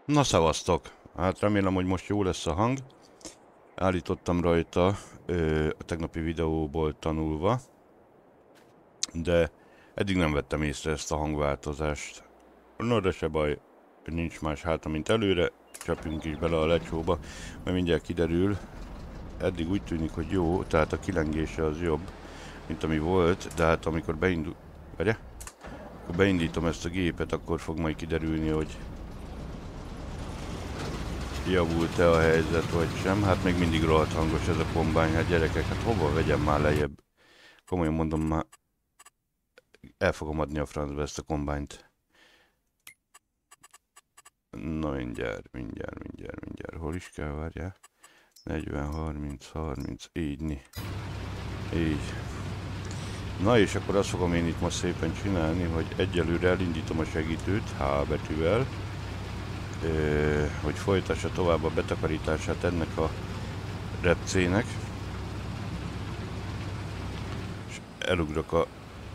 Na szevasztok! Hát remélem, hogy most jó lesz a hang. Állítottam rajta a tegnapi videóból tanulva, de eddig nem vettem észre ezt a hangváltozást. No, de se baj, nincs más hátra, mint előre. Csapjunk is bele a lecsóba, mert mindjárt kiderül. Eddig úgy tűnik, hogy jó, tehát a kilengése az jobb, mint ami volt, de hát amikor beindítom ezt a gépet, akkor fog majd kiderülni, hogy javult-e a helyzet, vagy sem. Hát még mindig rohadt hangos ez a kombány. Hát gyerekek, hát hova vegyem már lejjebb? Komolyan mondom, már el fogom adni a francba ezt a kombányt. Na mindjárt. Hol is kell, várjál? 40, 30, 30, így. Na és akkor azt fogom én itt most szépen csinálni, hogy egyelőre elindítom a segítőt H betűvel, hogy folytassa tovább a betakarítását ennek a repcének. És elugrok a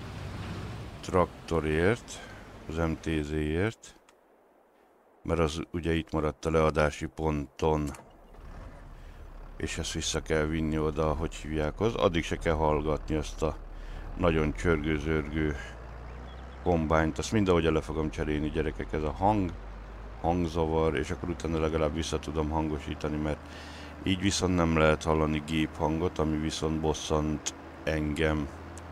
traktorért, az MTZ-ért, mert az ugye itt maradt a leadási ponton, és ezt vissza kell vinni oda, hogy hívják az. Addig se kell hallgatni azt a nagyon csörgő-zörgő kombányt, azt mindenhogy le fogom cserélni, gyerekek, ez a hangzavar, és akkor utána legalább vissza tudom hangosítani, mert így viszont nem lehet hallani géphangot, ami viszont bosszant engem.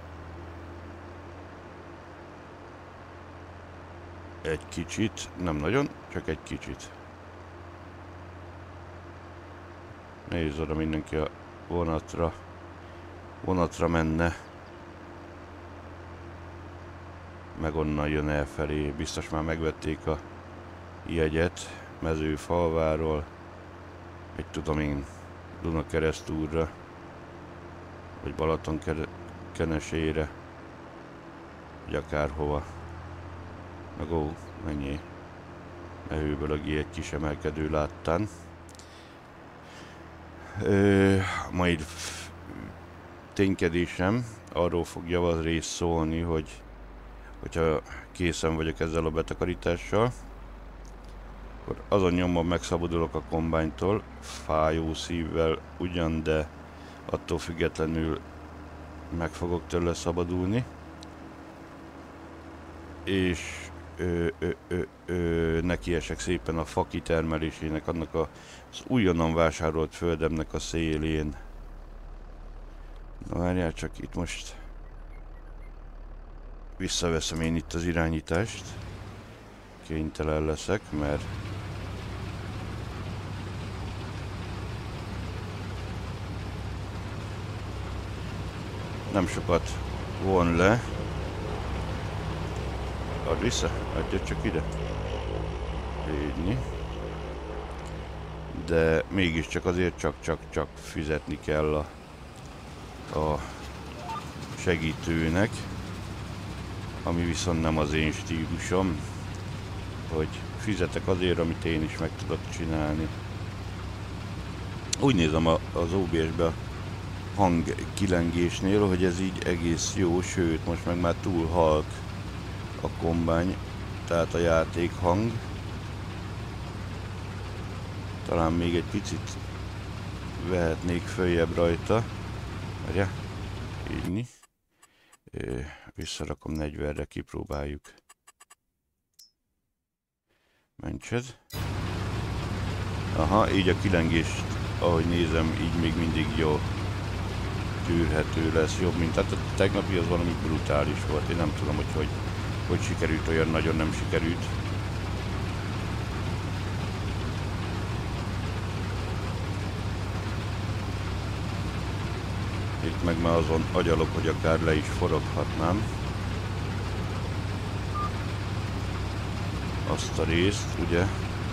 Egy kicsit, nem nagyon, csak egy kicsit. Nézd, oda mindenki a vonatra menne. Meg onnan jön elfelé. Biztos már megvették a jegyet Mezőfalváról, egy tudom én, Dunakeresztúrra, vagy Balatonkenesére, vagy akárhova. Meg ó, mennyi mehőbölögi egy kis emelkedő láttán. Majd ténykedésem arról fog javarészt szólni, hogyha készen vagyok ezzel a betakarítással, akkor azon nyomban megszabadulok a kombánytól, fájó szívvel ugyan, de attól függetlenül meg fogok tőle szabadulni. És nekiesek szépen a fa kitermelésének, annak az újonnan vásárolt földemnek a szélén. Na várjál csak, itt most visszaveszem én itt az irányítást. Kénytelen leszek, mert nem sokat von le. Add vissza, adja csak ide. Így. De mégiscsak azért csak fizetni kell a segítőnek, ami viszont nem az én stílusom, hogy fizetek azért, amit én is meg tudok csinálni. Úgy nézem az OBS-be a hangkilengésnél, hogy ez így egész jó, sőt most meg már túl halk a kombány, tehát a játékhang. Talán még egy picit vehetnék följebb rajta. Várja, így. Visszarakom 40-re, kipróbáljuk. Mentsed. Aha, így a kilengést, ahogy nézem, így még mindig jó tűrhető lesz, jobb, mint hát a tegnapi az valami brutális volt. Én nem tudom, hogy sikerült, olyan nagyon nem sikerült. Itt meg már azon agyalok, hogy akár le is foroghatnám azt a részt, ugye?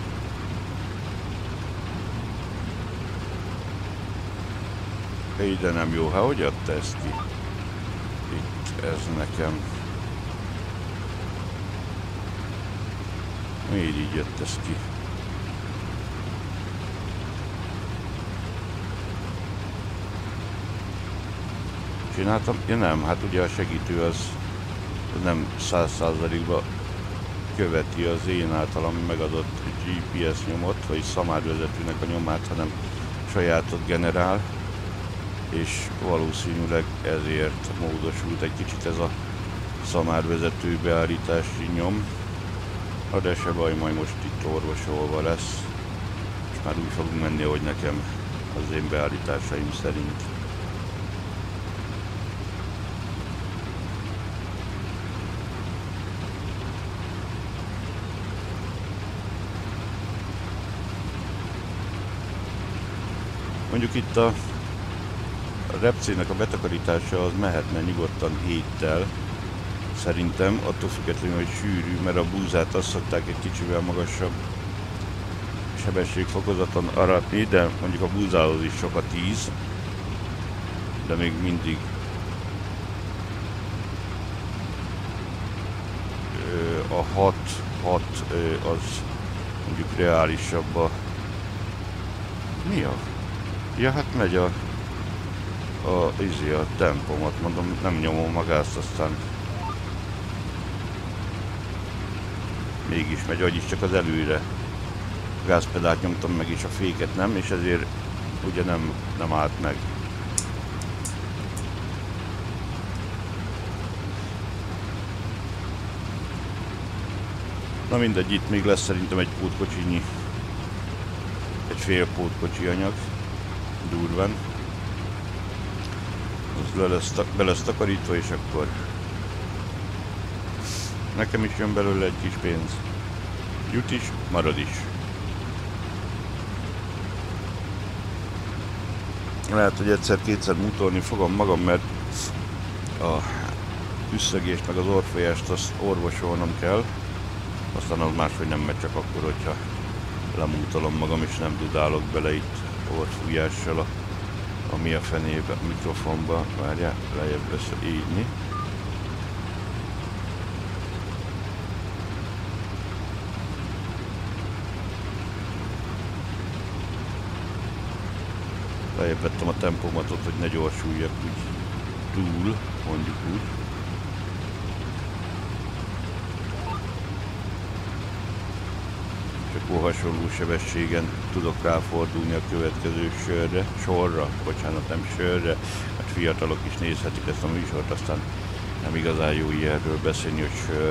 De nem jó, hát hogy adta ezt ki? Itt ez nekem. Miért így jött ez ki? Csináltam? Ja nem, hát ugye a segítő az nem 100%-ban követi az én általam megadott GPS nyomot, vagy szamárvezetőnek a nyomát, hanem sajátot generál, és valószínűleg ezért módosult egy kicsit ez a szamárvezető beállítási nyom. De se baj, majd most itt orvosolva lesz, és már úgy fogunk menni, hogy nekem az én beállításaim szerint. Mondjuk itt a repcének a betakarítása az mehetne nyugodtan héttel, szerintem, attól függetlenül, hogy sűrű, mert a búzát azt szokták egy kicsivel magasabb sebességfokozaton aratni, de mondjuk a búzához is sok a 10, de még mindig a 6 az mondjuk reálisabb a... Mi a? Ja, hát megy a tempomat, mondom, nem nyomom a gázt, aztán mégis megy, vagyis csak az előre gázpedált nyomtam meg, és a féket nem, és ezért ugye nem állt meg. Na mindegy, itt még lesz szerintem egy pótkocsinyi, egy fél pótkocsi anyag, durván. Az be lesz takarítva, és akkor nekem is jön belőle egy kis pénz. Jut is, marad is. Lehet, hogy egyszer-kétszer mutolni fogom magam, mert a üsszögést meg az orrfolyást azt orvosolnom kell. Aztán az máshogy nem megy, csak akkor, hogyha lemútolom magam és nem dudálok bele itt orrfújással ami a fenébe, a mikrofonba. Várjál, lejjebb összeírni. Lejjebb vettem a tempomatot, hogy ne gyorsuljak úgy túl, mondjuk úgy. És akkor hasonló sebességen tudok ráfordulni a következő sorra, bocsánat, nem sörre, mert fiatalok is nézhetik ezt a műsort, aztán nem igazán jó ilyenről beszélni, hogy sör.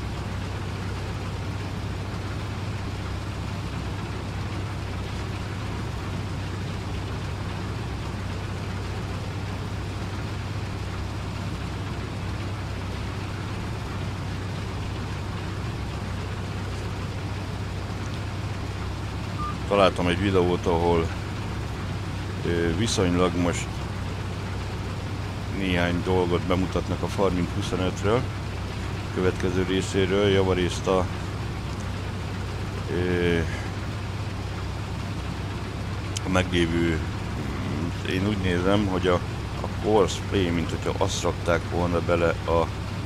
Találtam egy videót, ahol viszonylag most néhány dolgot bemutatnak a Farming 25-ről, következő részéről, javarészt a meglévő, én úgy nézem, hogy a Courseplay, mint hogyha azt rakták volna bele a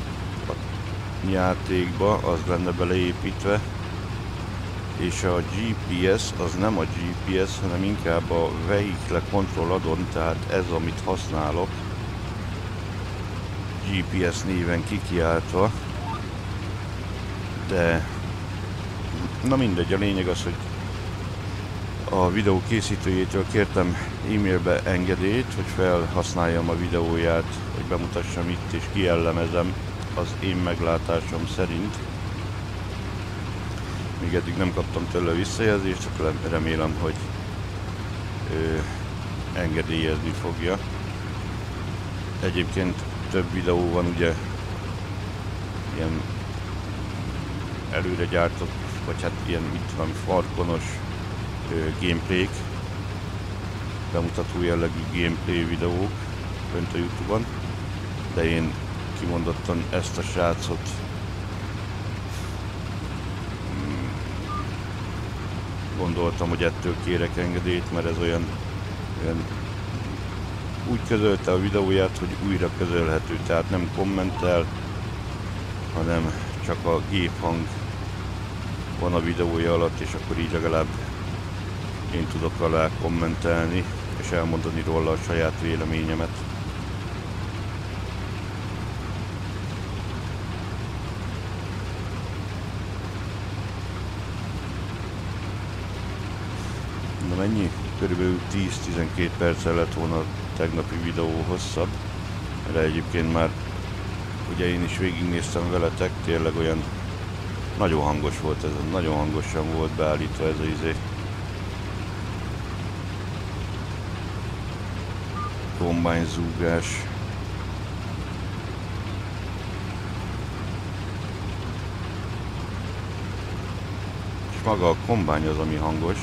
játékba, az lenne beleépítve, és a GPS az nem a GPS, hanem inkább a Vehicle Control Add-on, tehát ez, amit használok, GPS néven kikiáltva, de na mindegy, a lényeg az, hogy a videó készítőjétől kértem e-mailbe engedélyt, hogy felhasználjam a videóját, hogy bemutassam itt és kiellemezem az én meglátásom szerint. Még eddig nem kaptam tőle visszajelzést, csak remélem, hogy engedélyezni fogja. Egyébként több videó van, ugye ilyen előre gyártott, vagy hát ilyen, mit tudom, farkonos gameplayk, bemutató jellegű gameplay videók fönt a YouTube-on, de én kimondottan ezt a srácot gondoltam, hogy ettől kérek engedélyt, mert ez olyan úgy közölte a videóját, hogy újra közölhető, tehát nem kommentel, hanem csak a géphang van a videója alatt, és akkor így legalább én tudok alá kommentelni, és elmondani róla a saját véleményemet. mondom, ennyi? Körülbelül 10-12 perccel lett volna a tegnapi videó hosszabb. De egyébként már ugye én is végignéztem veletek, tényleg olyan nagyon hangos volt ez, nagyon hangosan volt beállítva ez a izé. Kombány zúgás. És maga a kombány az, ami hangos.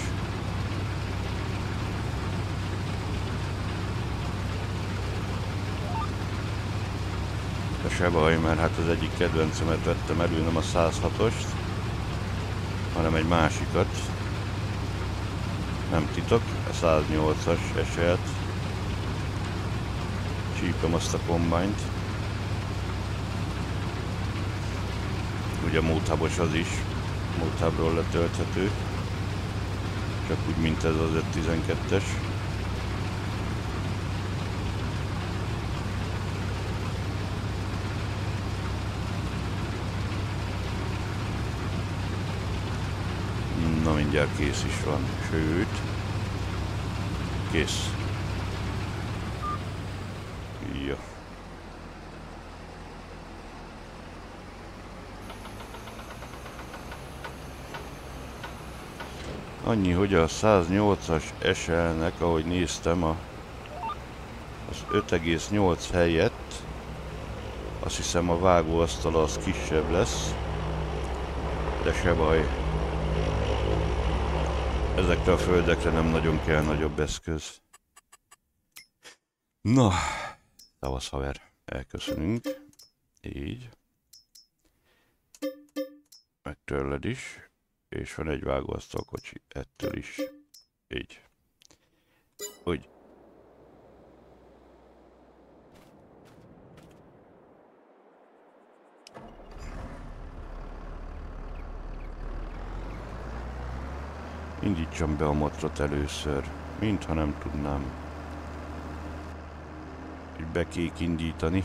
De se baj, mert hát az egyik kedvencemet vettem elő, nem a 106-ost, hanem egy másikat. Nem titok, a 108-as eset. Csípem azt a kombányt. Ugye módhábos az is, módhábról letölthető. Csak úgy, mint ez az 512-es. Na, mindjárt kész is van, sőt, kész. Ja. Annyi, hogy a 108-as SL-nek, ahogy néztem, az 5,8 helyett azt hiszem a vágóasztala az kisebb lesz, de se baj. Ezekre a földekre nem nagyon kell nagyobb eszköz. Na, szavasz haver, elköszönünk. Így. Megtörled is. És van egy vágóasztalkocsi ettől is. Így. Úgy. Indítsam be a motrot először, mintha nem tudnám. Így be kék indítani.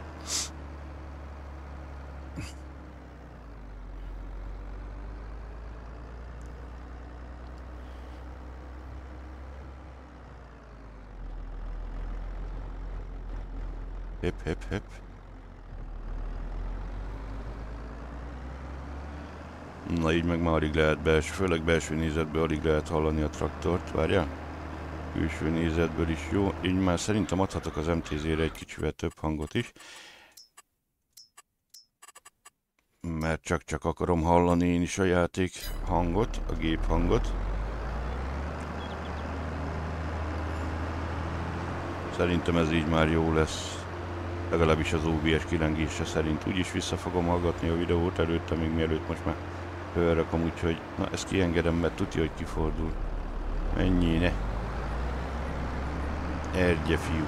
Hep, hep, hep. Na így meg már alig lehet főleg belső nézetből alig lehet hallani a traktort, várjál? Külső nézetből is jó, így már szerintem adhatok az MTZ-re egy kicsivel több hangot is. Mert csak akarom hallani én is a játék hangot, a gép hangot. Szerintem ez így már jó lesz. Legalábbis az OBS kilengése szerint. Úgyis vissza fogom hallgatni a videót előtte, még mielőtt most már fölrakom, úgyhogy na ezt kiengedem, mert tudja, hogy kifordul. Ennyi, ne. Erdje, fiú.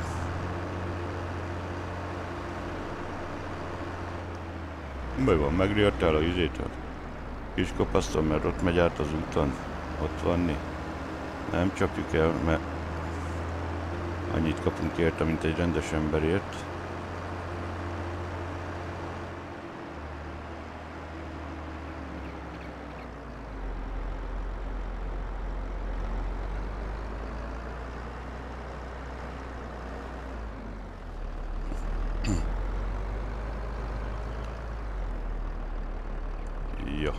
Mi van, megriadtál a izétől? Kiskapasztom, mert ott megy át az úton. Ott vanni. Nem csapjuk el, mert annyit kapunk érte, mint egy rendes emberért. Ja.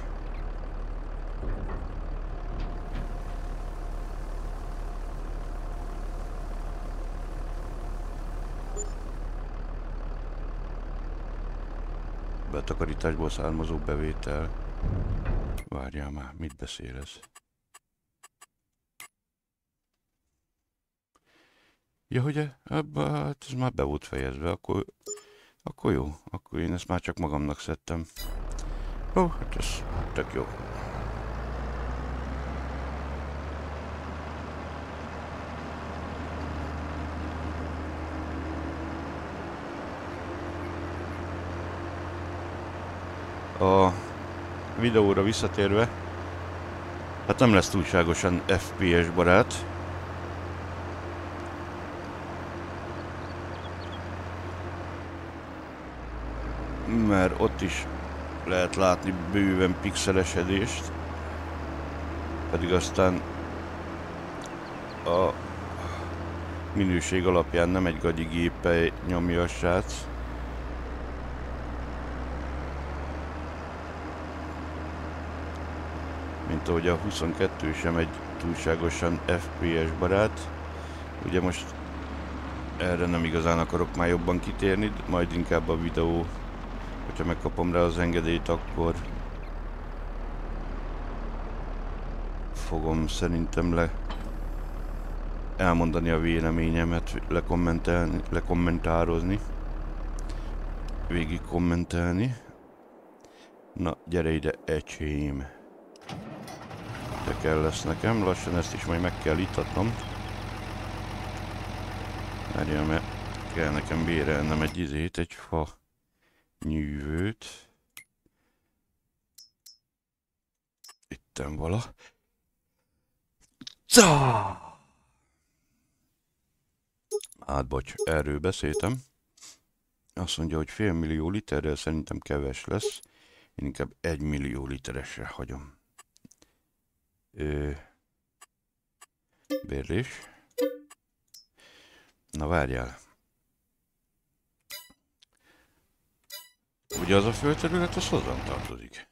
Betakarításból származó bevétel. Várjál már, mit beszél ez? Ja, hogy hát ez már be volt fejezve, akkor jó, akkor én ezt már csak magamnak szedtem. Ó, hát ez tök jó. A videóra visszatérve, hát nem lesz túlságosan FPS barát. Mert ott is lehet látni bőven pixelesedést, pedig aztán a minőség alapján nem egy gagyi géppel nyomja a srác. Mint ahogy a 22 sem egy túlságosan FPS barát. Ugye most erre nem igazán akarok már jobban kitérni, majd inkább a videó, hogyha megkapom rá az engedélyt, akkor fogom szerintem elmondani a véleményemet, lekommentározni, végig kommentelni. Na, gyere ide, ecsém! De kell lesz nekem, lassan ezt is majd meg kell itatnom. Várjál, mert kell nekem bérelnem egy fa nyűvőt. Itten vala. Hát bocs, erről beszéltem. Azt mondja, hogy fél millió literrel szerintem keves lesz. Én inkább 1 millió literesre hagyom. Bérlés. Na várjál. Ugye az a földterület, az hozzám tartozik.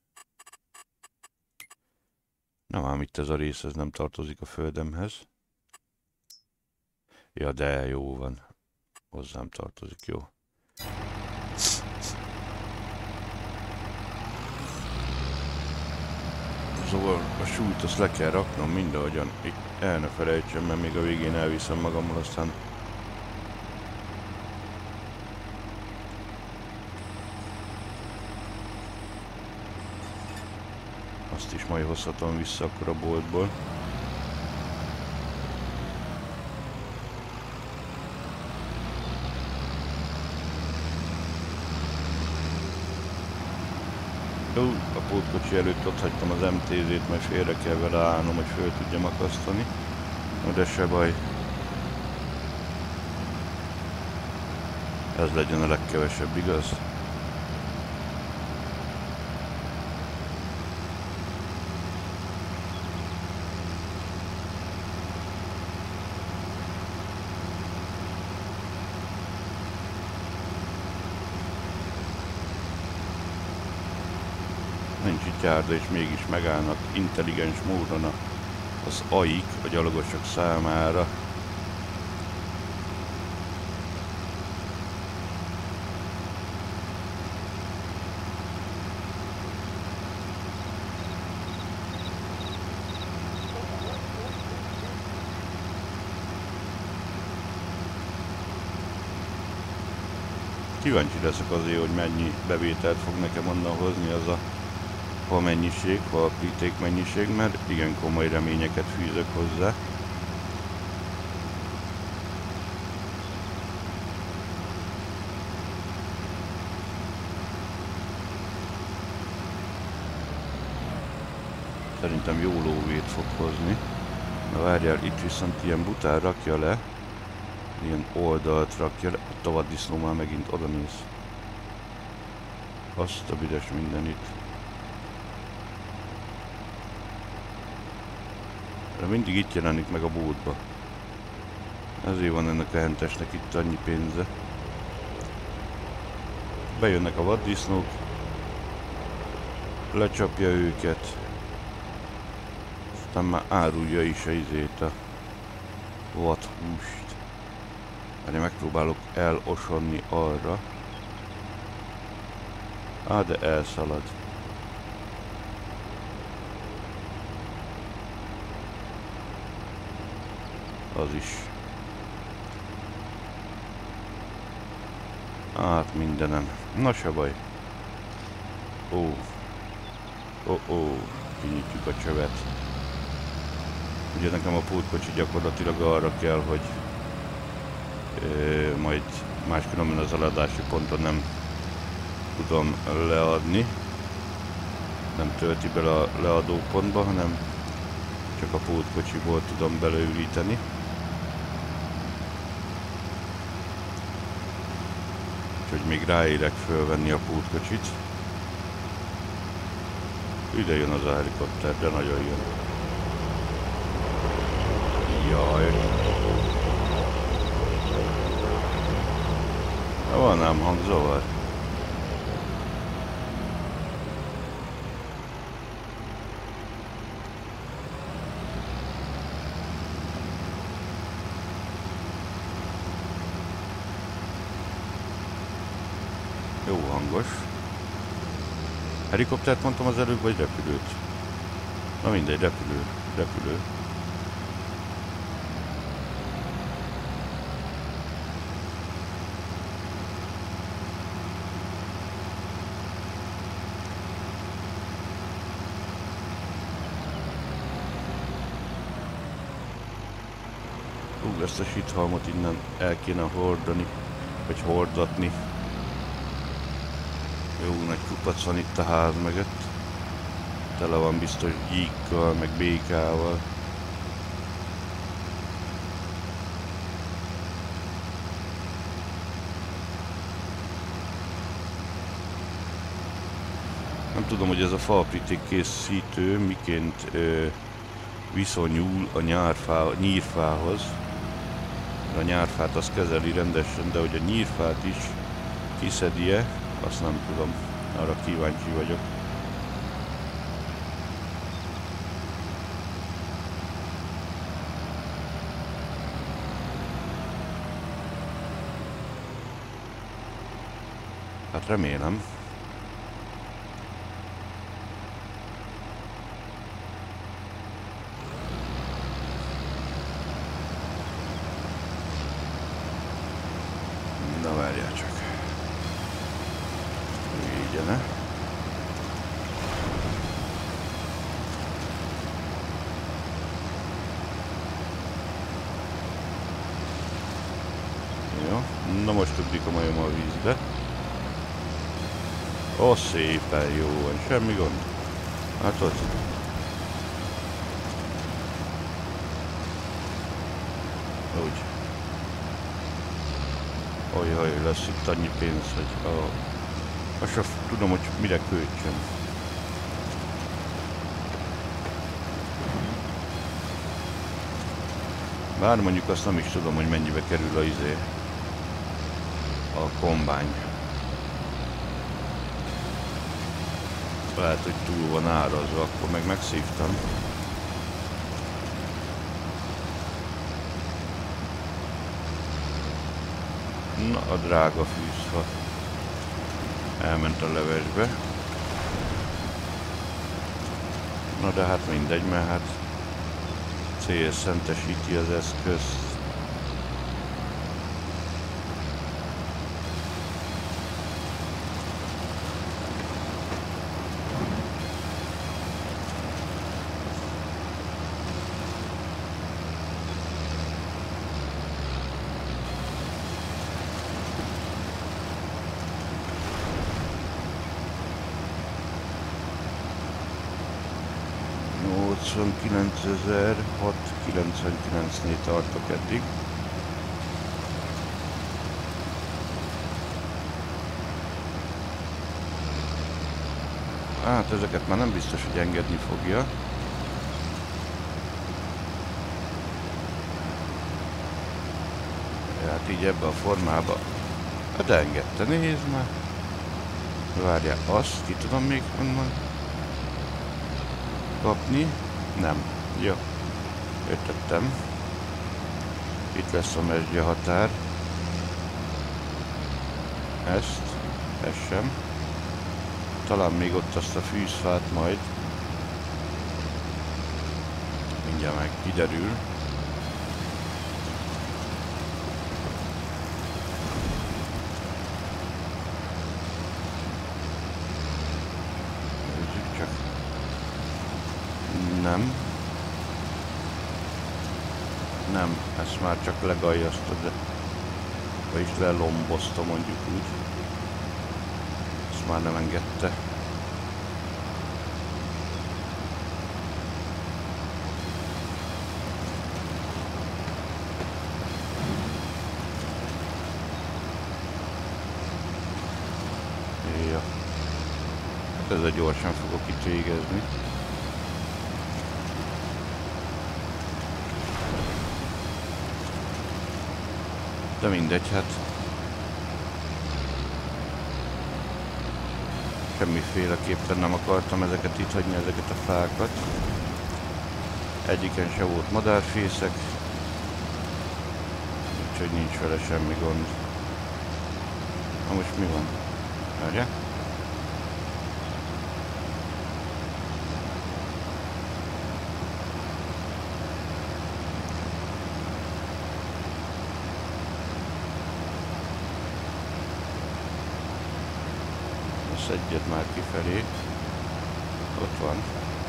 Nem ám itt ez a rész, ez nem tartozik a földemhez. Ja, de jó van. Hozzám tartozik, jó. Szóval a súlyt azt le kell raknom mindahogyan. Itt el ne felejtsem, mert még a végén elviszem magammal, aztán azt is majd hozhatom vissza akkor a boltból. Jó, a pótkocsi előtt ott hagytam az MTZ-t, majd félre kell vele állnom, hogy föl tudjam akasztani. No, de se baj. Ez legyen a legkevesebb, igaz? Nincs itt járda, és mégis megállnak intelligens módon az AIK a gyalogosok számára. Kíváncsi leszek azért, hogy mennyi bevételt fog nekem onnan hozni az a fa mennyiség, fa apríték mennyiség, mert igen komoly reményeket fűzök hozzá. Szerintem jó lóvét fog hozni. Na várjál, itt viszont ilyen bután rakja le, ilyen oldalt rakja le, a vaddisznó már megint oda néz. Azt a büdös mindenit. De mindig itt jelenik meg a bótba. Ezért van ennek a hentesnek itt annyi pénze. Bejönnek a vaddisznók, lecsapja őket, aztán már árulja is a izét, a vadhúst. Én megpróbálok elosonni arra. Á, de elszalad. Az is. Hát mindenem. Na se baj. Ó. Kinyitjuk a csövet. Ugye nekem a pótkocsi gyakorlatilag arra kell, hogy majd máskülönben az eladási ponton nem tudom leadni. Nem tölti bele a leadópontba, hanem csak a pótkocsiból tudom beleülíteni. Úgyhogy még ráérek fölvenni a pótkocsit. Ide jön az a helikopter, de nagyon jön. Jaj. Van ám hangzavar. Jó hangos. Helikoptert mondtam az előbb, vagy repülőt? Na mindegy, repülő. Ezt a sithalmot innen el kéne hordani, vagy hordatni. Jó nagy kupac van itt a ház mögött. Tele van biztos gyíkkal, meg békával. Nem tudom, hogy ez a faapríték készítő miként viszonyul a nyírfához. A nyárfát azt kezeli rendesen, de hogy a nyírfát is kiszedi-e, azt nem tudom. Arra kíváncsi vagyok. Hát remélem. Na várjál csak. Vigyene. Jó, na most ugrik a majom a vízbe. Ó, szépen jó van, semmi gond. Hát ott. Úgy. Ojjaj, lesz itt annyi pénz, hogy azt sem tudom, hogy mire költsem. Bár mondjuk azt nem is tudom, hogy mennyibe kerül a kombány. Lehet, hogy túl van árazva, akkor meg megszívtam. Na, a drága fűzfa elment a levesbe. Na de hát mindegy, mert hát CS szentesíti az eszközt. $89,699-nél tartok eddig. Hát ezeket már nem biztos, hogy engedni fogja. Hát így ebbe a formába. Hát engedte, nézd már. Várjál, azt ki tudom még onnan kapni? Nem. Jó. Értettem. Itt lesz a mesdje határ. Ez sem. Talán még ott azt a fűzfát majd. Mindjárt meg kiderül. Nézzük csak. Nem. Nem, ezt már csak legajjasztod, vagyis lelombozta, mondjuk úgy. Ezt már nem engedte. Ja. Hát ezzel gyorsan fogok itt végezni. De mindegy, hát semmiféleképpen nem akartam ezeket itt hagyni, ezeket a fákat. Egyiken se volt madárfészek, úgyhogy nincs vele semmi gond. Na most mi van? Várjál? Szedjed már kifelé. Ott van.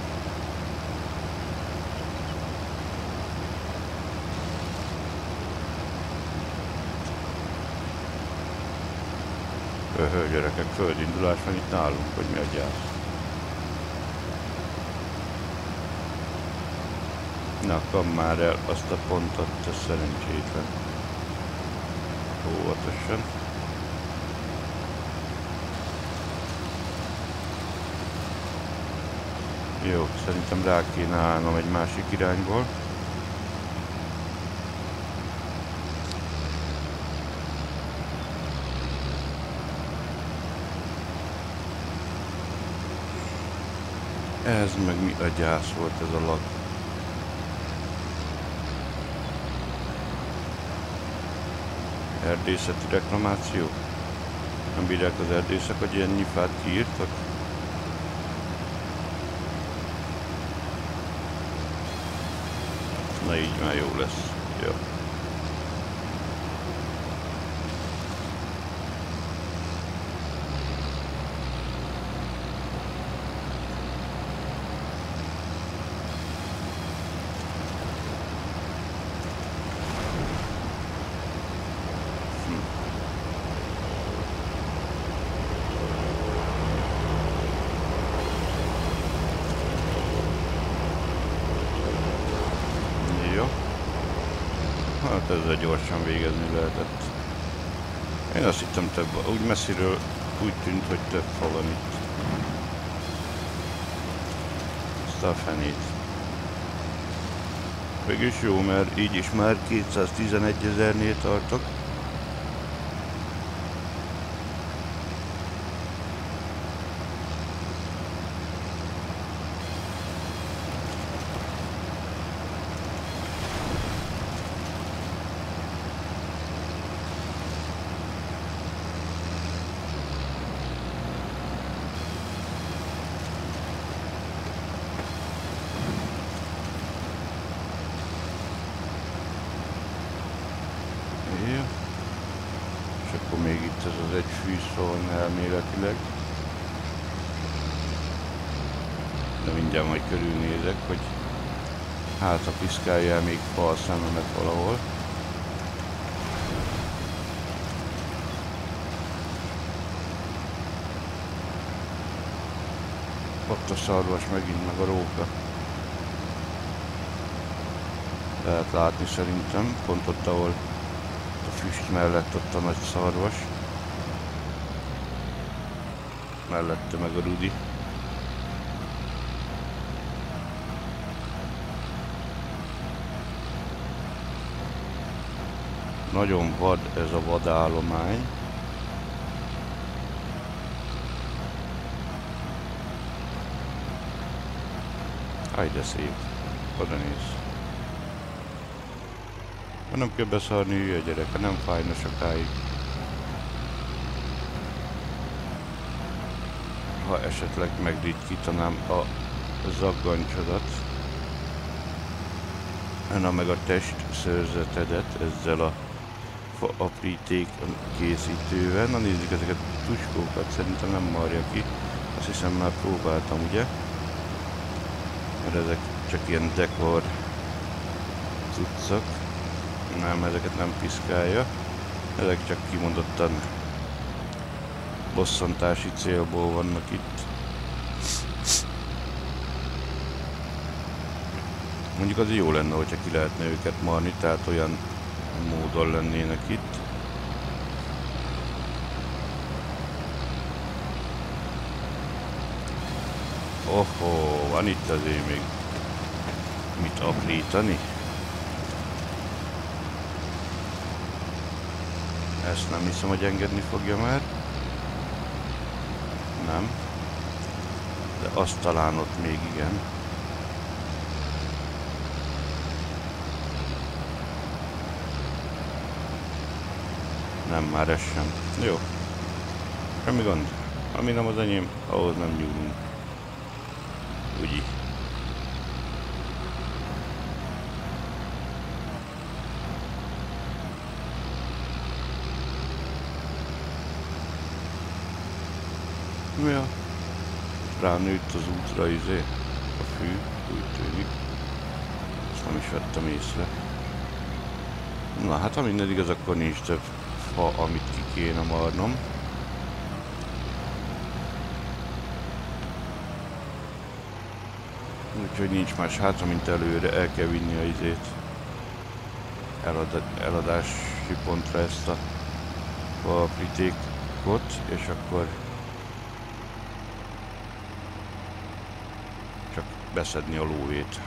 Gyerekek, földindulás van itt nálunk, hogy mi a gyász. Na, kam már el azt a pontot, te szerencsétlen. Óvatosan. Jó, szerintem rá kéne állnom egy másik irányból. Ez meg mi a gyász volt ez a lag? Erdészeti reklamáció? Nem bírják az erdészek, hogy ennyi fát kiírtak? Na így már jó lesz. Jó. Hát ezzel gyorsan végezni lehetett. Én azt hittem több, úgy messziről úgy tűnt, hogy több fa van itt. Azt a fenét. Mégis jó, mert így is már 211 000-nél tartok. És akkor még itt ez az egy fűszó van elméletileg. De mindjárt majd körülnézek, hogy hát a piszkáljál még fa a szememet valahol. Ott a szarvas megint, meg a róka. Lehet látni szerintem, pont ott, ahol a füst mellett ott a nagy szarvas. Mellette meg a Rudi. Nagyon vad ez a vadállomány. Aj, de szép. Oda néz. Nem kell beszarni, hülye gyerek, nem fájna sokáig. Ha esetleg megritkítanám a zaggancsodat, na meg a testszőrzetedet ezzel a fa apríték készítővel. Na nézzük ezeket a tuskókat, szerintem nem marja ki. Azt hiszem már próbáltam, ugye? Mert ezek csak ilyen dekor cuccok. Nem, ezeket nem piszkálja. Ezek csak kimondottan bosszantási célból vannak itt. Mondjuk az jó lenne, hogyha ki lehetne őket marni, tehát olyan módon lennének itt. Ohó, van itt azért még mit aprítani. Ezt nem hiszem, hogy engedni fogja már. Nem. De azt talán ott még igen. Nem, már ez sem. Jó. Semmi gond. Ami nem az enyém, ahhoz nem nyúlunk. Úgy. Ja. Ránőtt az útra a fű, úgy tűnik. Ezt nem is vettem észre. Na hát ha minden igaz, akkor nincs több fa, amit ki kéne marnom. Úgyhogy nincs más hátra, mint előre. El kell vinni a eladási pontra ezt a faaprítékot, és akkor csak beszedni a lóvét.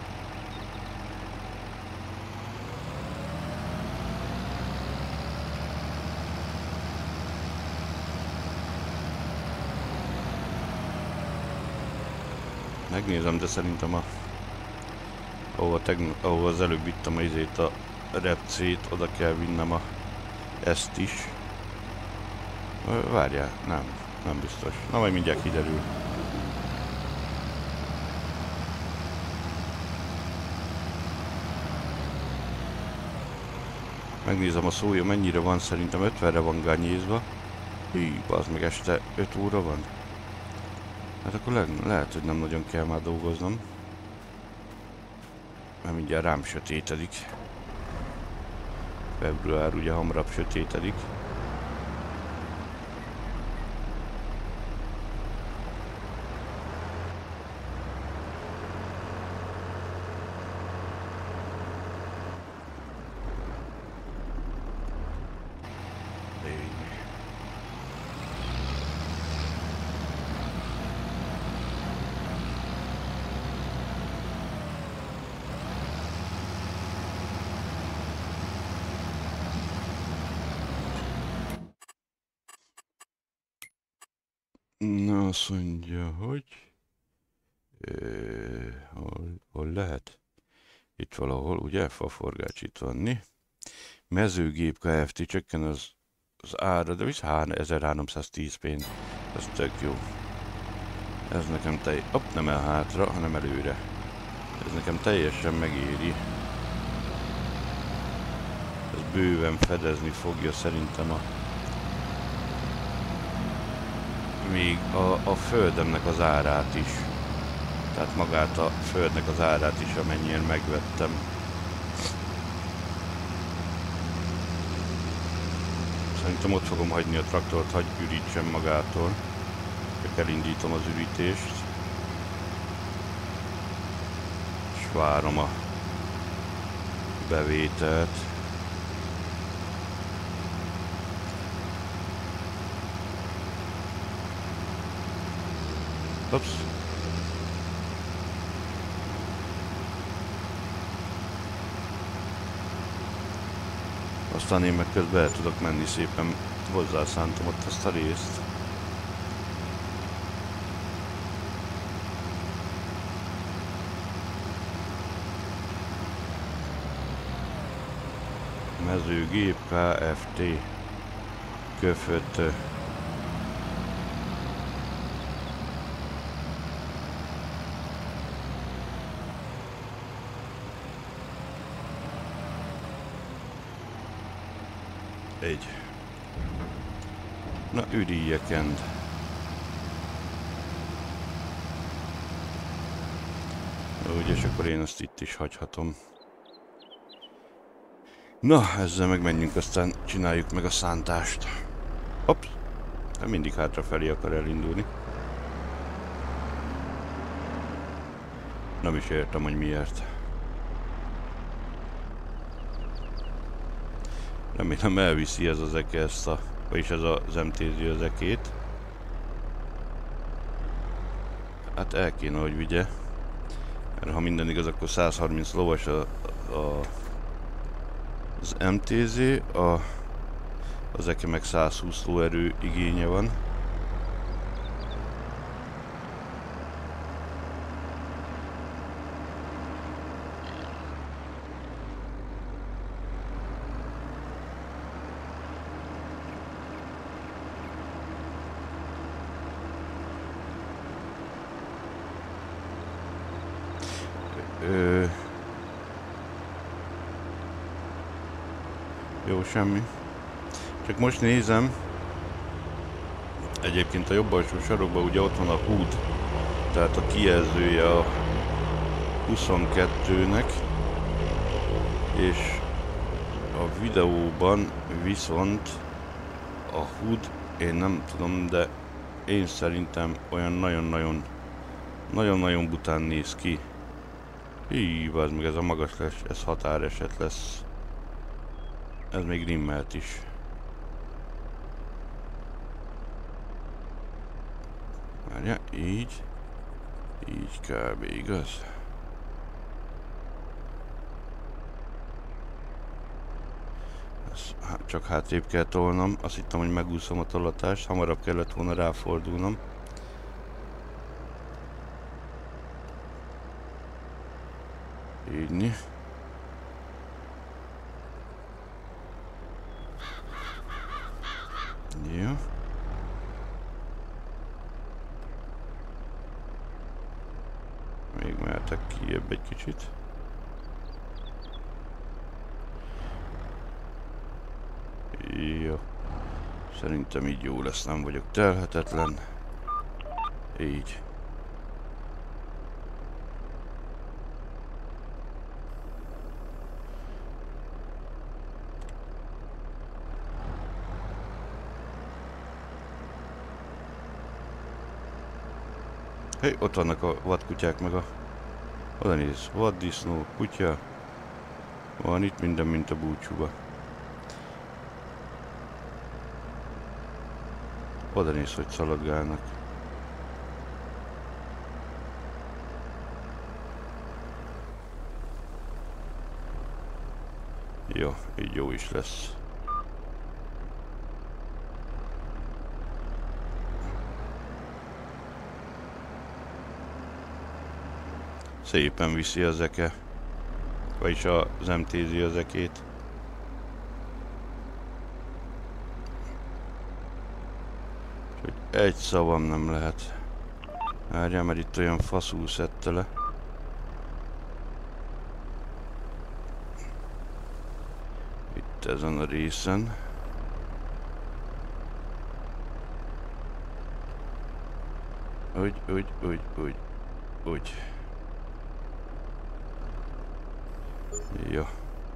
Megnézem, de szerintem ahol az előbb vittem a repcét, oda kell vinnem ezt is. Várjál, nem biztos. Na majd mindjárt kiderül. Megnézem a szója, mennyire van, szerintem 50-re van gányézva. Hí, bazd meg, este 5 óra van. Hát akkor lehet, hogy nem nagyon kell már dolgoznom. Mert mindjárt rám sötétedik. Február ugye hamarabb sötétedik. Na, azt mondja, hogy... hol lehet? Itt valahol, ugye? Faforgács itt vanni. Mezőgép Kft. Csökken az ára, de visz 1310 pénz. Ez tök jó. Ez nekem nem el hátra, hanem előre. Ez nekem teljesen megéri. Ez bőven fedezni fogja szerintem még a földemnek az árát is. Tehát magát a földnek az árát is, amennyien megvettem. Szerintem ott fogom hagyni a traktort, hagy ürítsen magától. Csak elindítom az ürítést. És várom a bevételt. Ups. Aztán én meg közben el tudok menni, szépen hozzászántam ott azt a részt. Mezőgép Kft. Köföt. Egy. Na, üríjekend. Úgy, és akkor én azt itt is hagyhatom. Na, ezzel megmenjünk, aztán csináljuk meg a szántást. Hopp! Hát mindig hátrafelé akar elindulni. Nem is értem, hogy miért. Remélem elviszi ez az eke vagyis ez az MTZ az ekét. Hát el kéne, hogy vigye. Mert ha minden igaz, akkor 130 lovas az MTZ, Az eke meg 120 lóerő igénye van. Jó, semmi. Csak most nézem. Egyébként a jobb alsó sarokban ugye ott van a HUD, tehát a kijelzője a 22-nek, és a videóban viszont a HUD, én nem tudom, de én szerintem olyan nagyon-nagyon bután néz ki. Hí, az meg ez a magas lesz, ez határeset lesz. Ez még rimmelt is. Várja, így kb. Igaz? Ezt, csak hátrébb kell tolnom. Azt hittem, hogy megúszom a tolatást. Hamarabb kellett volna ráfordulnom. Így. Jó. Még mehetek kijebb egy kicsit. Jó. Szerintem így jó lesz, nem vagyok telhetetlen. Így. Hé, ott vannak a vadkutyák meg a... Oda néz, vaddisznó, kutya. Van itt minden, mint a búcsúba. Oda néz, hogy szaladgálnak. Jó, így jó is lesz. Szépen viszi az eke. Vagyis az MTZ az ekét. Úgyhogy egy szavam nem lehet. Várjál, mert itt olyan faszul szedte le. Itt ezen a részen. Úgy. Jó.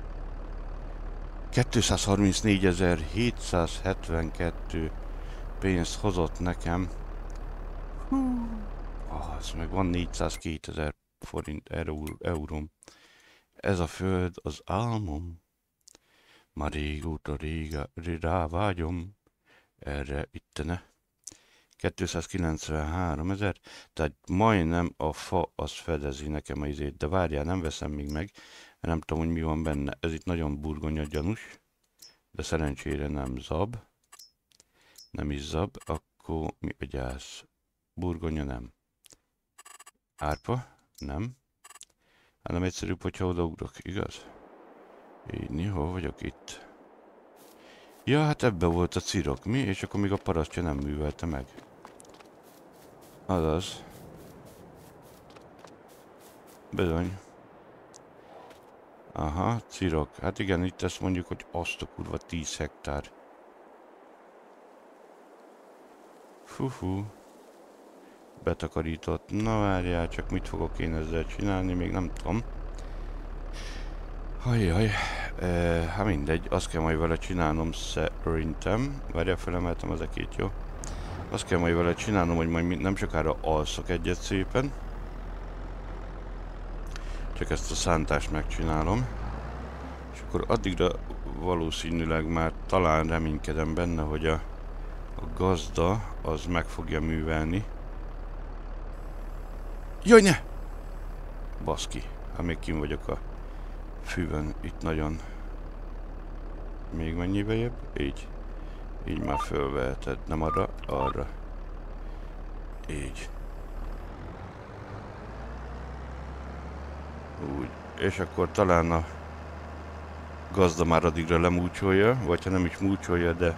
234.772 pénzt hozott nekem. Az meg van 402.000 forint, euróm. Ez a föld az álmom. Már régóta rá vágyom. Erre ittene. 293.000, tehát majdnem a fa az fedezi nekem az izét, de várjál, nem veszem még meg, nem tudom, hogy mi van benne. Ez itt nagyon burgonya gyanús, de szerencsére nem zab. Nem is zab, akkor mi a gyász? Burgonya nem. Árpa? Nem. Hanem egyszerűbb, hogyha odaugrok, igaz? Így, hol vagyok itt? Ja, hát ebbe volt a cirok, mi? És akkor még a parasztja nem művelte meg. Azaz. Bizony. Aha, cirok. Hát igen, itt ezt mondjuk, hogy azt a kurva 10 hektár. Fú. Betakarított. Na várjál, csak mit fogok én ezzel csinálni, még nem tudom. Ajjaj. Hát mindegy, azt kell majd vele csinálnom szerintem. Várjál, felemeltem az ekét, jó? Azt kell majd vele csinálnom, hogy majd nem sokára alszok egyet szépen. Csak ezt a szántást megcsinálom. És akkor addigra valószínűleg már talán reménykedem benne, hogy a gazda az meg fogja művelni. Jaj, ne! Baszki, hát még kim vagyok a fűvön, itt nagyon... Még mennyi bejebb? Így. Így már fölveheted, nem arra, arra. Így. Úgy. És akkor talán a gazda már addigra lemúcsolja, vagy ha nem is múcsolja, de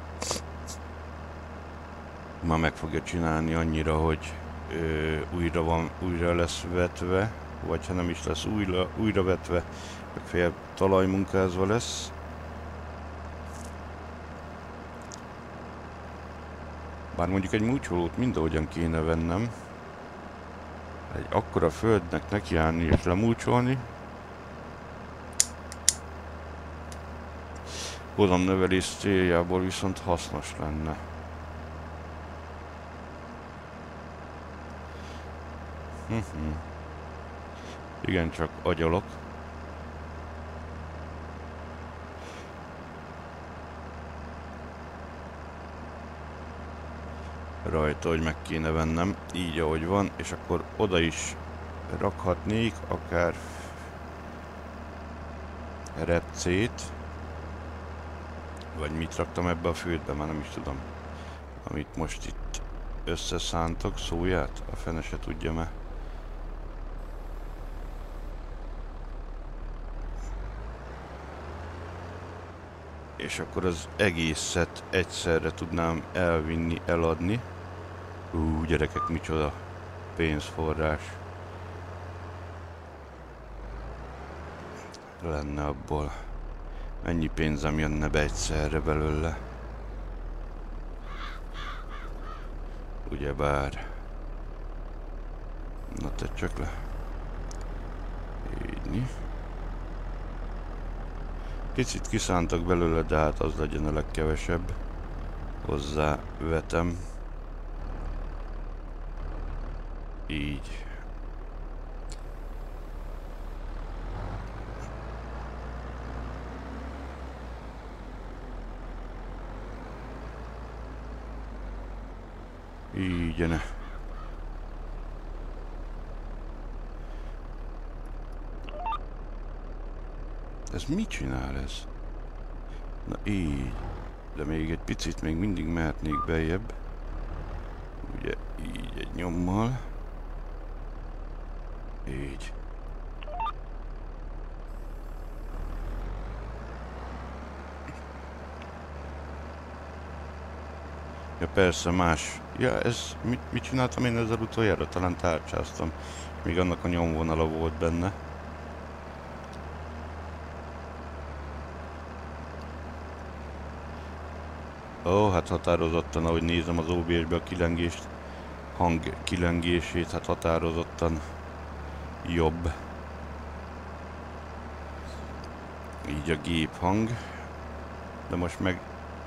már meg fogja csinálni annyira, hogy újra lesz vetve, vagy ha nem is lesz újra vetve, legfeljebb talajmunkázva lesz. Bár mondjuk egy múcsolót mindahogyan kéne vennem, egy akkora földnek nekiállni és lemúcsolni, hozamnövelés céljából viszont hasznos lenne. Igen, csak agyalok. Rajta, hogy meg kéne vennem, így ahogy van, és akkor oda is rakhatnék akár repcét, vagy mit raktam ebbe a fődbe, már nem is tudom, amit most itt összeszántok, szóját, a fene se tudja már. És akkor az egészet egyszerre tudnám elvinni, eladni. Gyerekek, micsoda pénzforrás lenne abból. Ennyi pénzem jönne be egyszerre belőle. Ugyebár. Na tedd csak le. Így. Picit kiszántak belőle, de hát az legyen a legkevesebb. Hozzá vetem. Így. Így. Ez mit csinál ez? Na így. De még egy picit még mindig mehetnék beljebb. Ugye így egy nyommal. Így. Ja persze más. Ja, ez mit csináltam én ezzel utoljára? Talán tárcsáztam. Még annak a nyomvonala volt benne. Ó, hát határozottan, ahogy nézem az OBS-be a kilengést, hang kilengését, hát határozottan jobb. Így a géphang. De most meg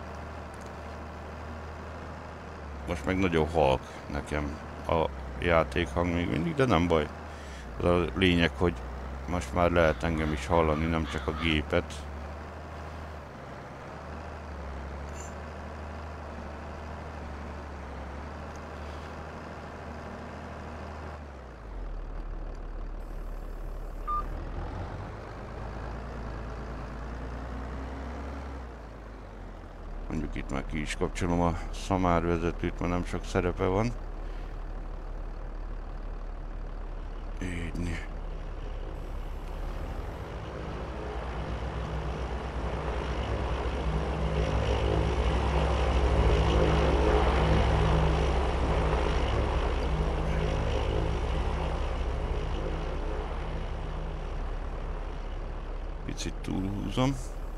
nagyon halk nekem a játékhang még mindig, de nem baj. Az a lényeg, hogy most már lehet engem is hallani, nem csak a gépet. Mondjuk itt már ki is kapcsolom a szamárvezetőt, mert nem sok szerepe van. Így. Picit túlhúzom.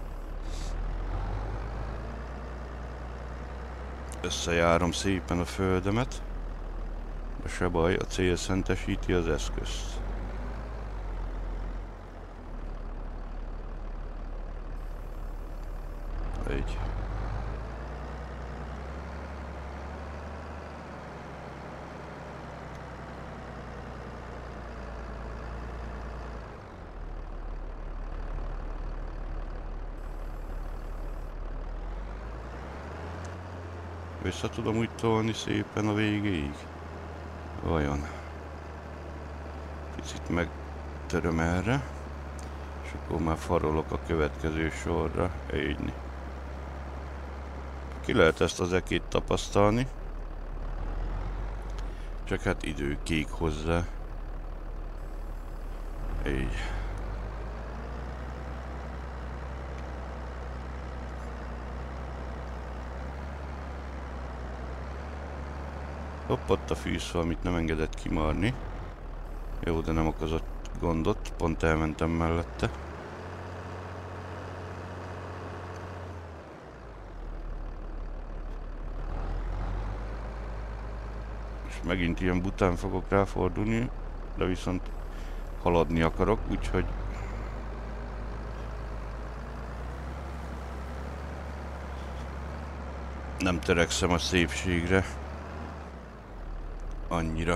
Összejárom szépen a földemet, de se baj, a cél szentesíti az eszközt. Így. Vissza tudom úgy tolni szépen a végéig? Vajon? Picit megtöröm erre, és akkor már farolok a következő sorra. Így. Ki lehet ezt az ekét tapasztalni. Csak hát idő kék hozzá. Így. Hopp, ott a fűszfa, amit nem engedett kimarni. Jó, de nem okozott gondot, pont elmentem mellette. És megint ilyen bután fogok ráfordulni, de viszont haladni akarok, úgyhogy nem törekszem a szépségre annyira.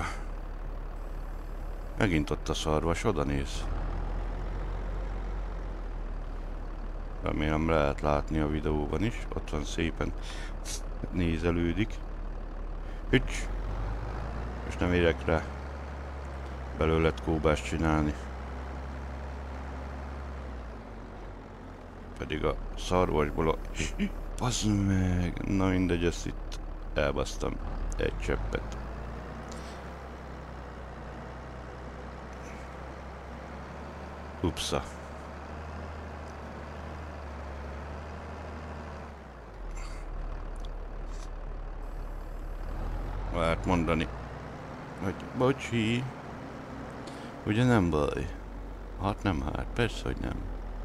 Megint ott a szarvas, oda néz. Remélem lehet látni a videóban is, ott van szépen nézelődik. Ücs! És nem érek rá belőled kóbást csinálni. Pedig a szarvasból a... Bazd meg! Na mindegy, ezt itt elbasztam egy cseppet. Upsa. Lehet mondani, hogy bocsi, ugye nem baj. Hát nem, hát persze, hogy nem.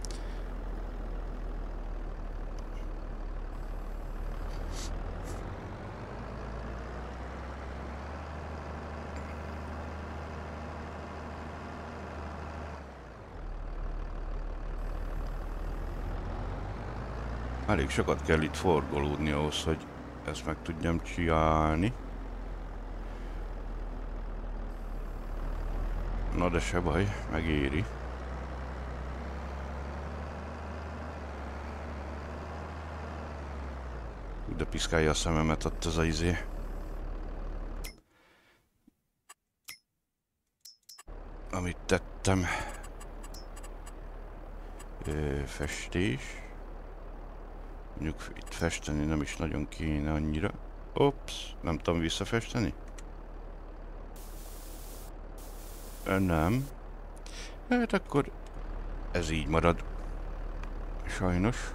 Elég sokat kell itt forgolódni ahhoz, hogy ezt meg tudjam csinálni. Na de se baj, megéri. De piszkálja a szememet ott az a izé. Amit tettem. Festés. Mondjuk itt festeni nem is nagyon kéne annyira. Ops, nem tudom visszafesteni? Nem. Hát akkor ez így marad. Sajnos.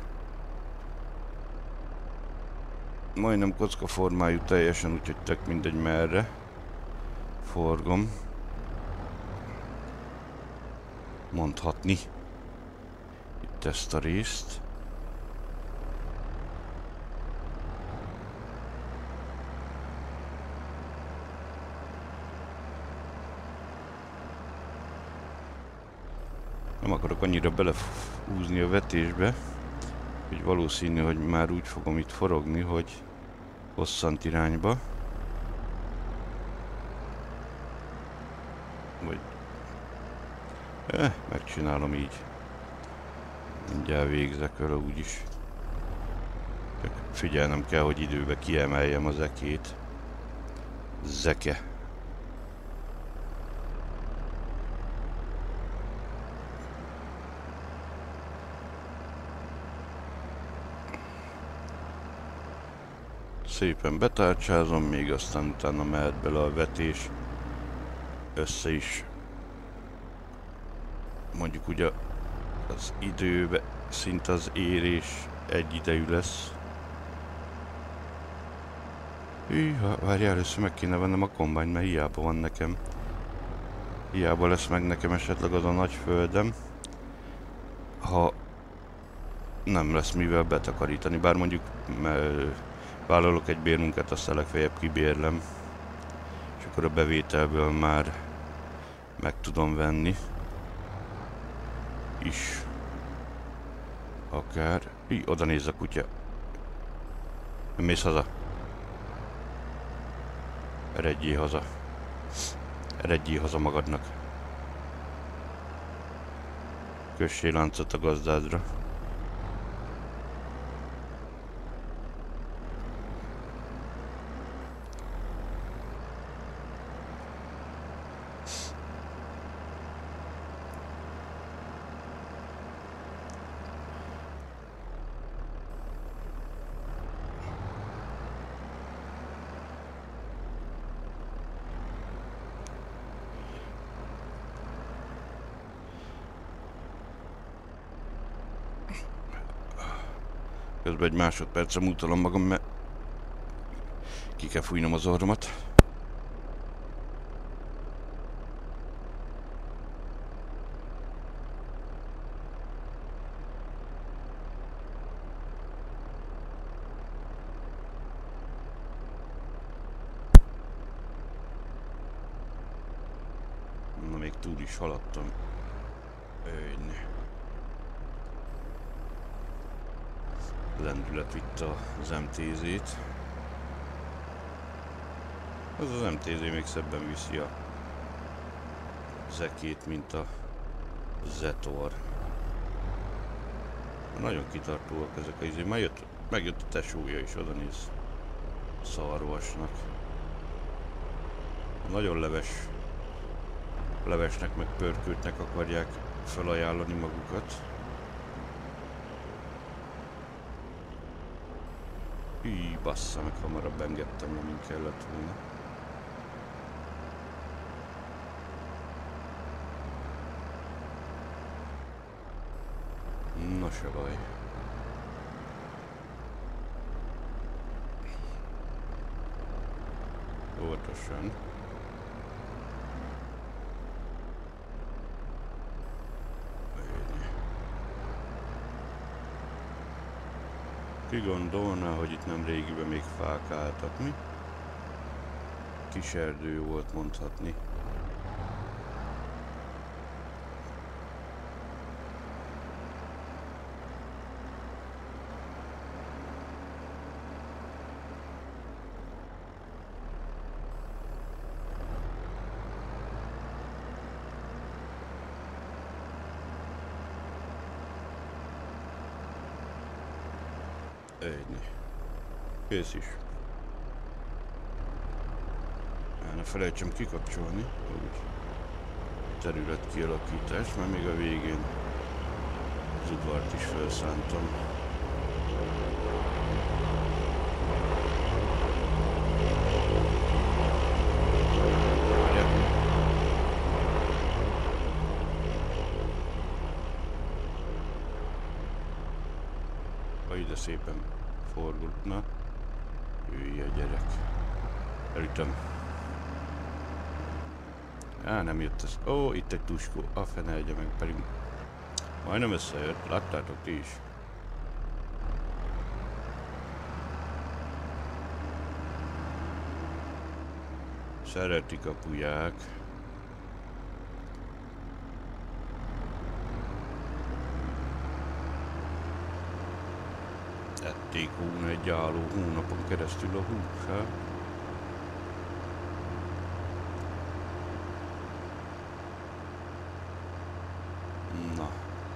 Majdnem kocka formájú teljesen, úgyhogy tök mindegy merre forgom. Mondhatni. Itt ezt a részt. Nem akarok annyira belehúzni a vetésbe, hogy valószínű, hogy már úgy fogom itt forogni, hogy hosszant irányba. Vagy... megcsinálom így. Mindjárt végzek vele úgyis. Csak figyelnem kell, hogy időbe kiemeljem az ekét. Zeke. Szépen betárcsázom, még aztán utána mehet bele a vetés. Össze is. Mondjuk ugye az időbe szinte az érés egyidejű lesz. Hűha, várjál, először meg kéne vennem a kombányt, mert hiába van nekem. Hiába lesz meg nekem esetleg az a nagy földem, ha nem lesz mivel betakarítani, bár mondjuk vállalok egy bérmunkát, aztán legfeljebb kibérlem, és akkor a bevételből már meg tudom venni is. Akár... oda néz a kutya. Nem mész haza? Eredjél haza. Eredjél haza magadnak. Kössél láncot a gazdádra. Közben egy másodpercre mutalom magam, mert ki kell fújnom az orromat. Na, még túl is haladtam. Lendület vitte az MTZ-t. Az MTZ még szebben viszi a zekét, mint a Zetor. Nagyon kitartóak ezek a izé. Megjött a tesója is, oda néz. Szarvasnak. Nagyon levesnek meg pörköltnek akarják felajánlani magukat. Hű, bassza meg, hamarabb engedtem le, mint kellett volna. Na se baj. Óvatosan. Ki gondolná, hogy itt nem régiben még fák álltak, mi? Kis erdő volt, mondhatni. Ennyi. Kész is. Ne felejtsem kikapcsolni, úgy területkialakítás, mert még a végén az udvart is felszántam. Ide szépen fordultna. Ülj a gyerek. Elütöm. Nem jött ez. Ó, itt egy tuskó. A fene egye meg, pedig majdnem összejött. Láttátok ti is? Szeretik a pulyák. Ették volna egy álló hónapon keresztül a húsát. Na.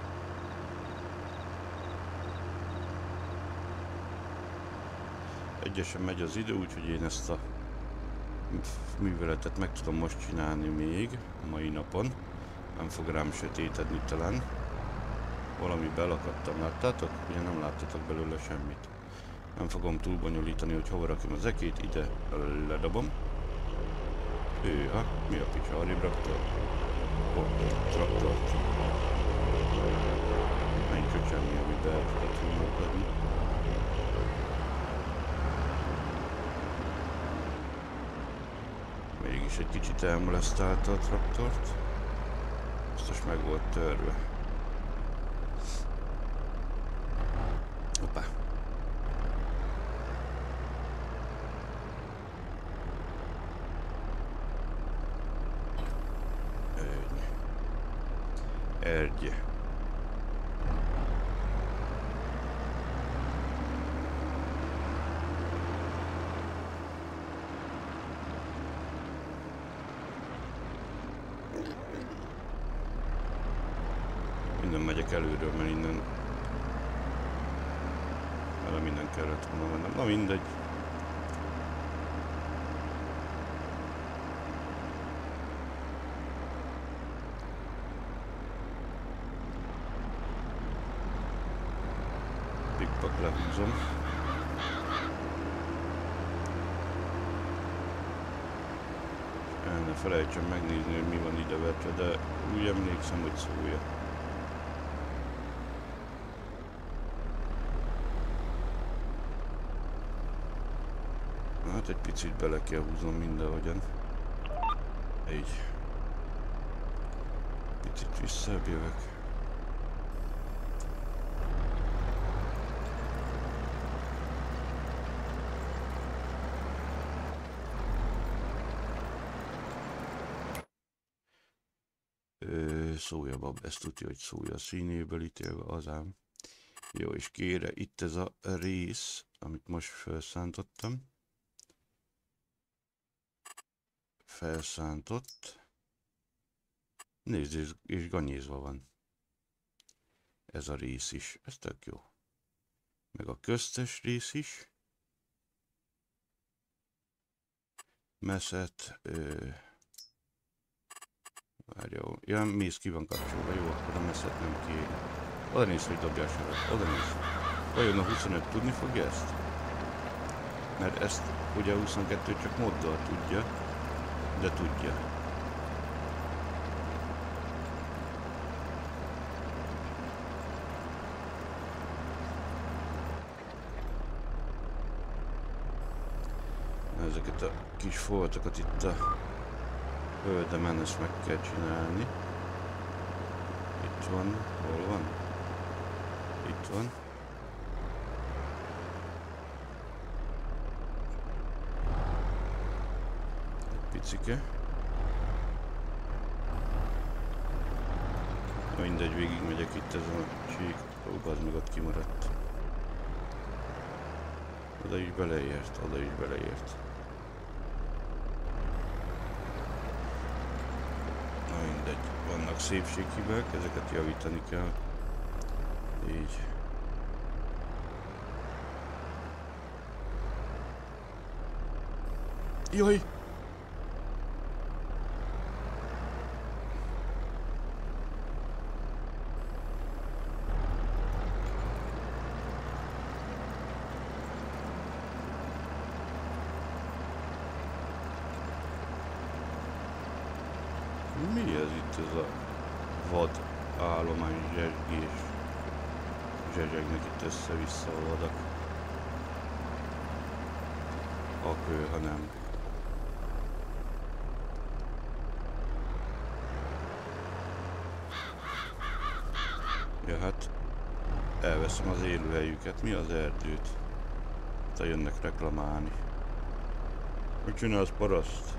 Egyesen megy az idő, úgyhogy én ezt a műveletet meg tudom most csinálni még a mai napon. Nem fog rám sötétedni talán. Valami belakadtam, láttátok? Ugye nem láttatok belőle semmit. Nem fogom túl bonyolítani, hogy hova rakom az ekét, ide ledobom. Mi a picsa? Arrébb raktál? Traktort. Menj köcsemmi, ami be tudod húnokadni. Mégis egy kicsit elmolesztálta a traktort. Biztos meg volt törve. Hoppá. Erdje. Innen megyek előről, mert innen minden kellett volna mennem. Na mindegy. Pikpak lehúzom. El ne felejtsem megnézni, hogy mi van ide vetve, de úgy emlékszem, hogy szója. Hát egy picit bele kell húznom mindenhogyan. Így. Picit visszább jövök. Szójabab, ezt tudja, hogy szója színéből ítélve az ám. Jó, és kére, itt ez a rész, amit most felszántottam. Felszántott. Nézd, és ganyézva van. Ez a rész is, ez tök jó. Meg a köztes rész is. Messzet. Várja, ja, mész ki van kapcsolva, jó, akkor a messzet nem kéne. Oda néz, hogy dobja a sarat, oda néz. Vajon a 25 tudni fogja ezt? Mert ezt ugye a 22 csak moddal tudja, de tudja. Ezeket a kis foltokat itt a höldemen, ezt meg kell csinálni. Itt van, hol van? Itt van. Egy picike. Mindegy, végig megyek itt ezen a csík. Ó, az meg ott kimaradt. Oda is beleért, oda is beleért. Na mindegy, vannak szépséghibák, ezeket javítani kell. Így. Jaj! Mi ez itt, ez a vad állomány zsezsgés? Zsezsegnek itt össze-vissza a vadak. A kő, ha nem. Ja, hát elveszem az élőhelyüket. Mi az erdőt? Te jönnek reklamálni. Mit csinálsz, paraszt?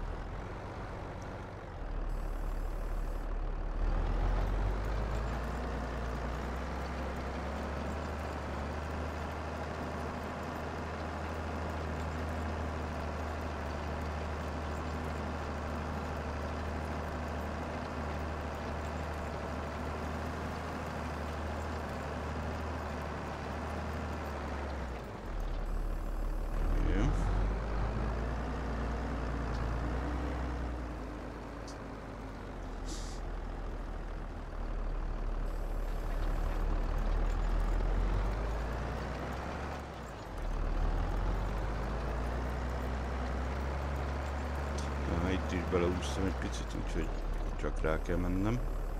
Itt is beleúsztam egy picit, úgyhogy csak rá kell mennem.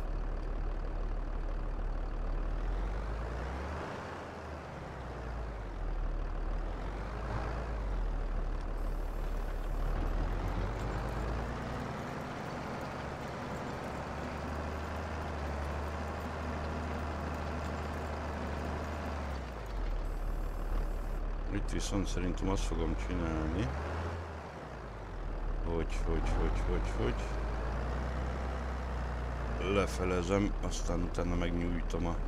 Itt viszont szerintem azt fogom csinálni, hogy lefelezem, aztán utána megnyújtom a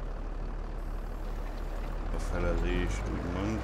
felezést, úgymond.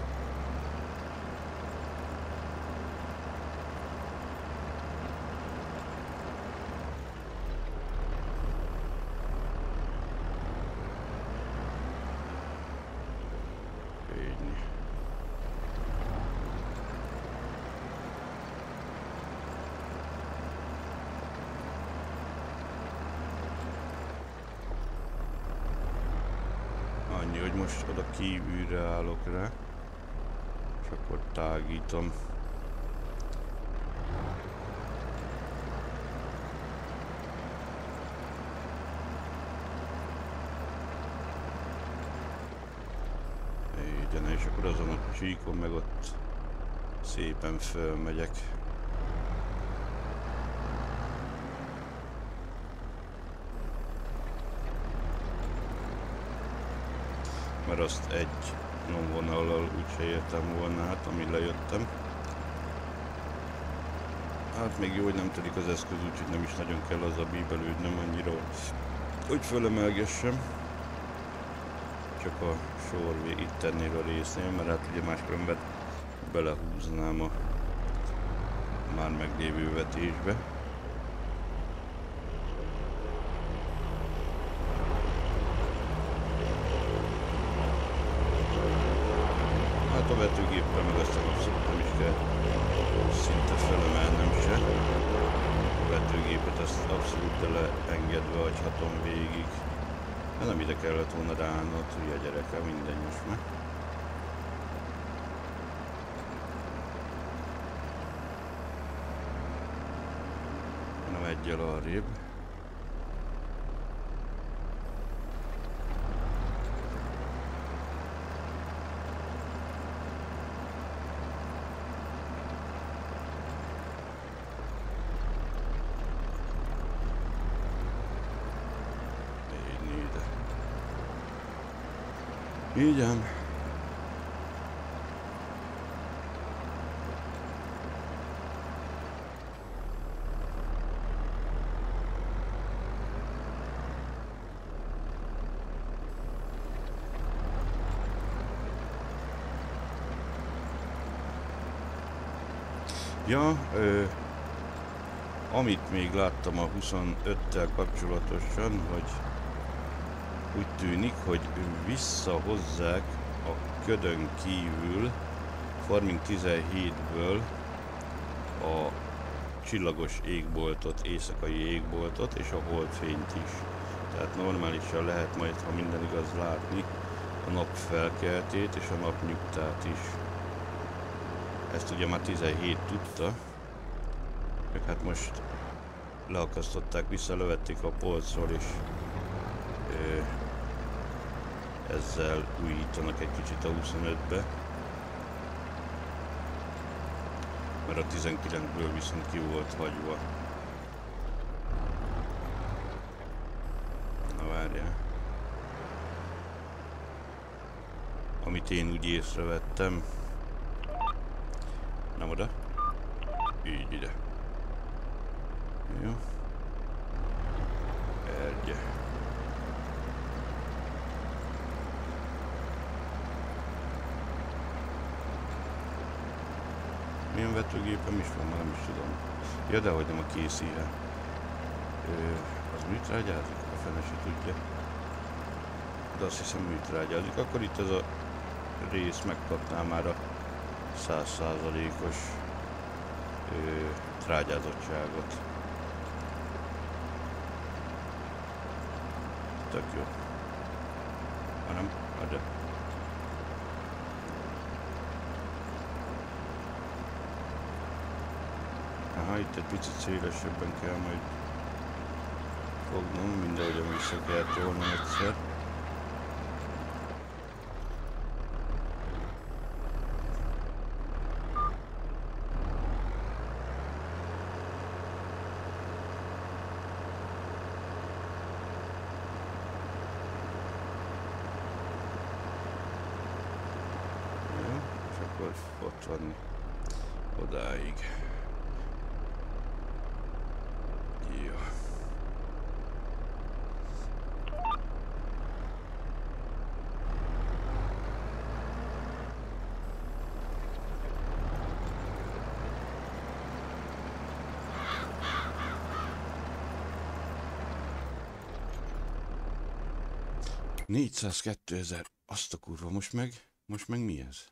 Annyi, hogy most oda kívülre állok rá, és akkor tágítom. Igen, és akkor azon a csíkon meg ott Szépen fölmegyek. Mert azt egy nyomvonallal úgyse értem volna át, amin lejöttem. Hát még jó, hogy nem telik az eszköz, úgyhogy nem is nagyon kell az a bíbelődnöm annyira, hogy fölemelgessem. Csak a sor itt ennél a résznél, mert hát ugye máskülönben belehúznám a már meglévő vetésbe. Hát a vetőgéppel meg aztán abszolút nem is kell szinte felemelnem se. A vetőgépet azt abszolút leengedve hagyhatom végig. De nem ide kellett volna ráállnod, hülye gyereke, mindegy most már. Nem egyel arrébb. Így ám. Ja, amit még láttam a 25-tel kapcsolatosan, hogy úgy tűnik, hogy visszahozzák a ködön kívül Farming 17-ből a csillagos égboltot, éjszakai égboltot és a holdfényt is. Tehát normálisan lehet majd, ha minden igaz, látni a nap felkeltét és a nap nyugtát is. Ezt ugye már 17 tudta, meg hát most leakasztották, visszalövették a polcról, és ezzel újítanak egy kicsit a 25-be, mert a 19-ből viszont ki volt hagyva. Na várjál. Amit én úgy észrevettem. Nem oda. Így ide. Jó. Ergye. Milyen vetőgépem is van, már nem is tudom. Ja, de hogy nem a készíre. Az műtrágyázik? A fene se tudja. De azt hiszem műtrágyázik. Akkor itt ez a rész megkapná már a 100%-os trágyázottságot. Tök jó. Hanem, de. Aha, itt egy picit szélesebben kell majd fognom, mindahogyan vissza kell tolnom egyszer. Jó, és akkor ott van odáig. Jó. $402,000. Azt a kurva, most meg mi ez?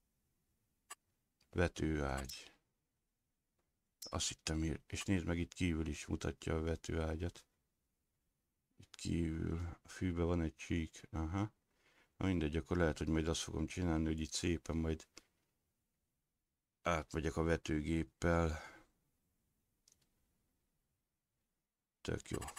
Vetőágy. Azt hittem, és nézd meg, itt kívül is mutatja a vetőágyat. Itt kívül, a fűben van egy csík. Aha. Na mindegy, akkor lehet, hogy majd azt fogom csinálni, hogy itt szépen majd átmegyek a vetőgéppel. Tök jó.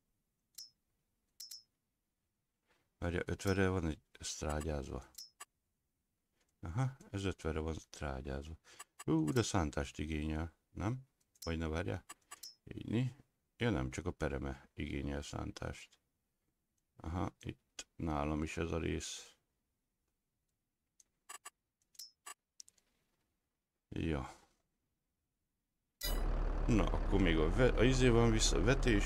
Várja, 50-re van egy trágyázva. Aha, ez 50-re van trágyázva. De szántást igényel, nem? Vagy ne várjál? Így. Ja nem, csak a pereme igényel szántást. Aha, itt nálam is ez a rész. Ja. Na, akkor még a izé van vissza, vetés.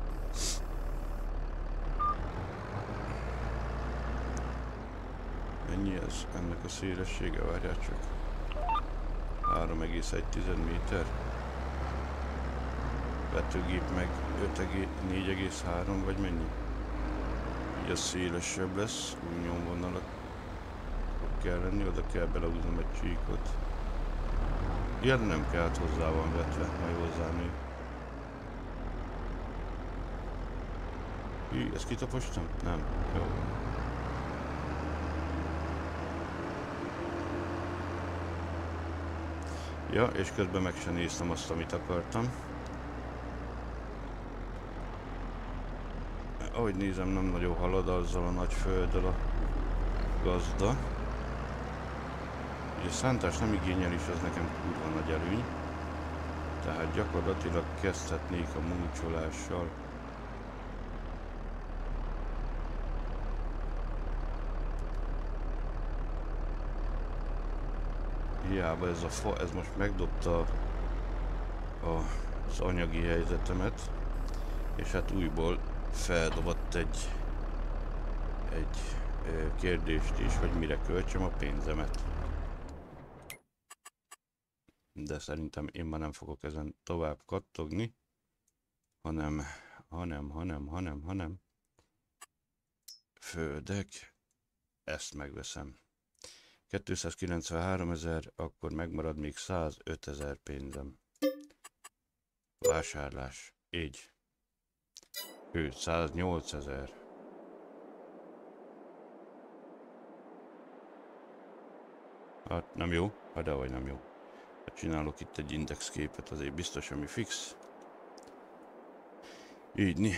Ennyi ez? Ennek a szélessége, várjál csak. 3,1 méter. Vetőgép meg 4,3 vagy mennyi? Így a szélesebb lesz, úgy nyomvonalak kell lenni, oda kell belehúznom egy csíkot. Ilyen nem kell, hát hozzá van vetve, majd hozzánő. Ezt kitapostam? Nem. Jó. Ja, és közben meg sem néztem azt, amit akartam. Ahogy nézem, nem nagyon halad azzal a nagy földdel a gazda. Ugye szántás nem igényel is, az nekem kurva nagy előny. Tehát gyakorlatilag kezdhetnék a múlcsolással. Hiába ez a fa, ez most megdobta az anyagi helyzetemet, és hát újból feldobott egy kérdést is, hogy mire költsem a pénzemet. De szerintem én már nem fogok ezen tovább kattogni, hanem földek, ezt megveszem. 293 000, akkor megmarad még 105 000 pénzem. Vásárlás, így. 108 000. Hát nem jó, hát dehogy nem jó. Hát csinálok itt egy indexképet, azért biztos, ami fix. Így.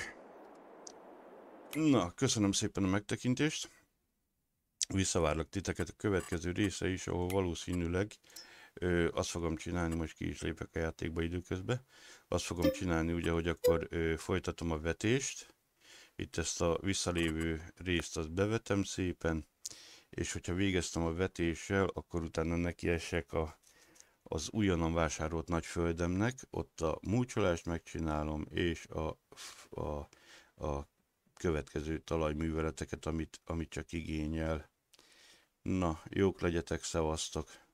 Na, köszönöm szépen a megtekintést. Visszavárlak titeket a következő része is, ahol valószínűleg azt fogom csinálni, most ki is lépek a játékba időközben. Azt fogom csinálni ugye, hogy akkor folytatom a vetést. Itt ezt a visszalévő részt azt bevetem szépen, és hogyha végeztem a vetéssel, akkor utána nekiesek az újonnan vásárolt nagy földemnek, ott a múlcsolást megcsinálom, és a következő talajműveleteket, amit csak igényel. Na, jók legyetek, szevasztok!